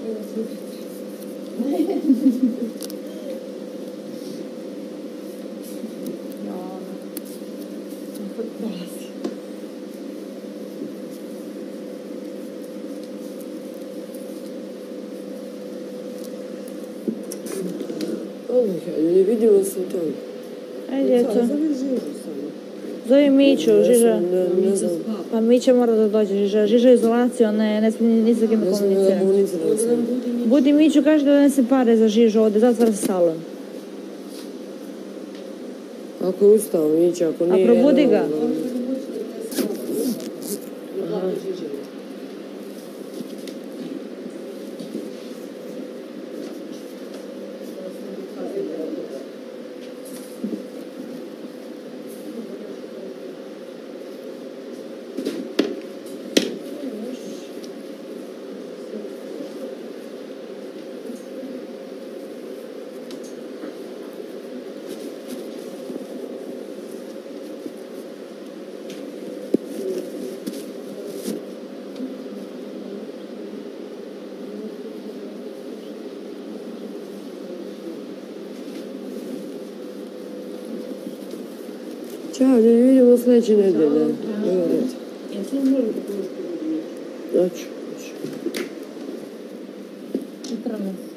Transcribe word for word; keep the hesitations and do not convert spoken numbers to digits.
Ne vidjela sam to. Ajde, djeco. Zove Miću, Žiža. Ne znam. Pa Mića mora da dođe, Žiža. Žiža je izolacija, on ne smije ni sa kim da komunicira. Budi Miću, kaže da donese pare za Žižu ovdje, zatvara se salon. Ako je ustao Mića, ako nije... A probudi ga. Ćao, ne vidimo sljedeće nedelje. Znači, znači. četrnaest.